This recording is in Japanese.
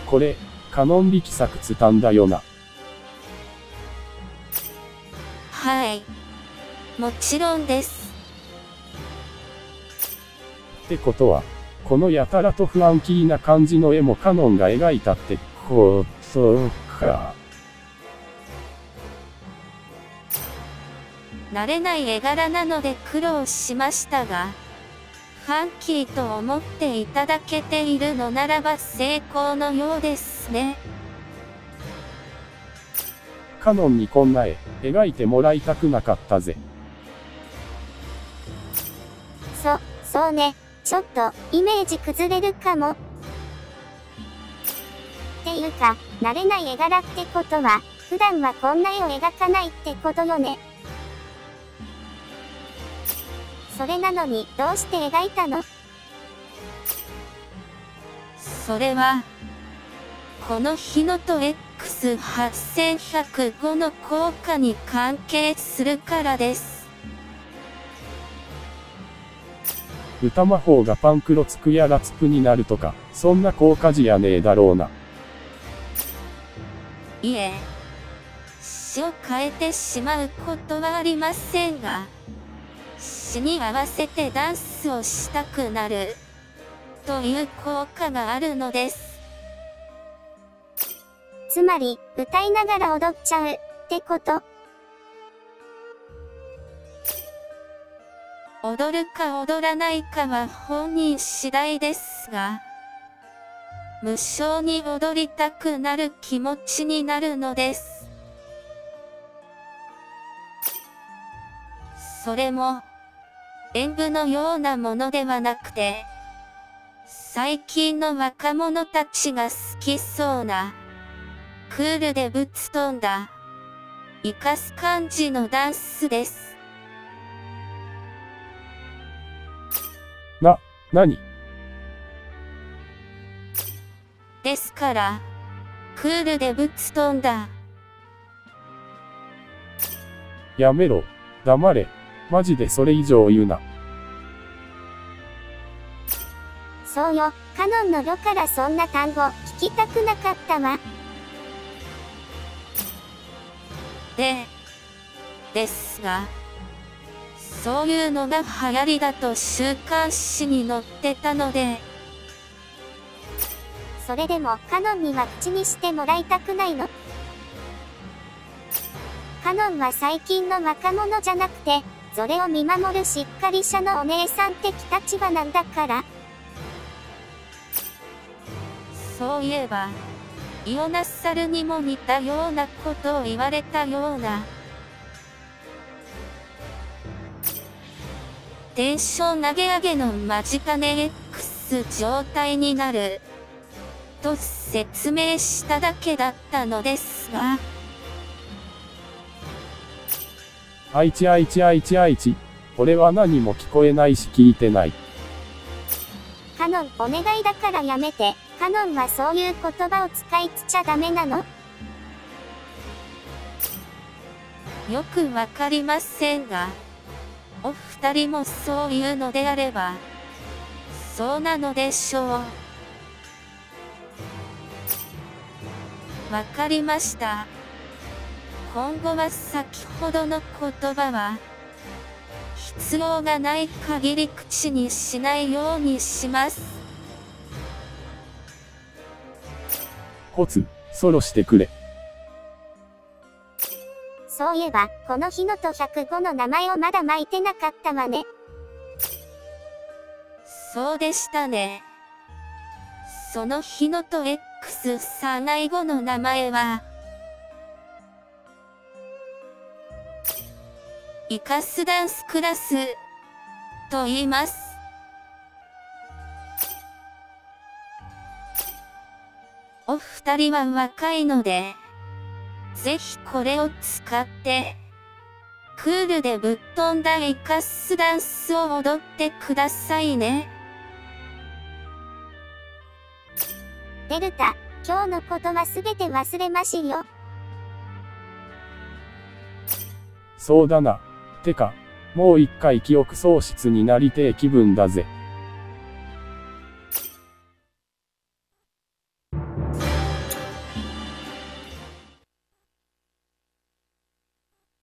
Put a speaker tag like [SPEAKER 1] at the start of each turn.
[SPEAKER 1] これ、カノン力作ツタンだよな。
[SPEAKER 2] はい。もちろんです。
[SPEAKER 1] ってことは、このやたらとファンキーな感じの絵もカノンが描いたってことか。
[SPEAKER 2] 慣れない絵柄なので苦労しましたが、ファンキーと思っていただけているのならば成功のようですね。
[SPEAKER 1] カノンにこんな絵、描いてもらいたくなかったぜ。
[SPEAKER 3] そうね。ちょっと、イメージ崩れるかも。っていうか、慣れない絵柄ってことは、普段はこんな絵を描かないってことよね。それなのに、どうして描いたの？
[SPEAKER 2] それは、この日のと X8105 の効果に関係するからです。
[SPEAKER 1] 歌魔法がパンクロツクやラツプになるとか、そんな効果字やねえだろうな。
[SPEAKER 2] いえ、詩を変えてしまうことはありませんが、詩に合わせてダンスをしたくなる、という効果があるのです。
[SPEAKER 3] つまり、歌いながら踊っちゃう、ってこと？
[SPEAKER 2] 踊るか踊らないかは本人次第ですが、無性に踊りたくなる気持ちになるのです。それも、演舞のようなものではなくて、最近の若者たちが好きそうな、クールでぶっ飛んだ、生かす感じのダンスです。
[SPEAKER 1] 何？
[SPEAKER 2] ですから、クールでぶっ飛んだ。
[SPEAKER 1] やめろ。黙れ。マジでそれ以上言うな。
[SPEAKER 3] そうよ、カノンの語からそんな単語、聞きたくなかったわ。
[SPEAKER 2] ですが、そういうのが流行りだと週刊誌に載ってたので。
[SPEAKER 3] それでもカノンには口にしてもらいたくないの？カノンは最近の若者じゃなくて、それを見守るしっかり者のお姉さん的立場なんだから。
[SPEAKER 2] そういえば、イオナッサルにも似たようなことを言われたような。テンション上げ上げの間近で X 状態になる。と説明しただけだったのですが。
[SPEAKER 1] 愛知。俺は何も聞こえないし聞いてない。
[SPEAKER 3] カノン、お願いだからやめて。カノンはそういう言葉を使いちゃダメなの？
[SPEAKER 2] よくわかりませんが、お二人もそういうのであれば、そうなのでしょう。わかりました。今後は先ほどの言葉は、必要がない限り口にしないようにします。
[SPEAKER 1] ホツ、ソロしてくれ。
[SPEAKER 3] そういえば、この日のと105の名前をまだ巻いてなかったわね。
[SPEAKER 2] そうでしたね。その日のと X305 の名前は、イカスダンスクラス、と言います。お二人は若いので、ぜひこれを使って、クールでぶっ飛んだイカスダンスを踊ってくださいね。
[SPEAKER 3] デルタ、今日のことはすべて忘れましよ。
[SPEAKER 1] そうだな。てか、もう一回記憶喪失になりてえ気分だぜ。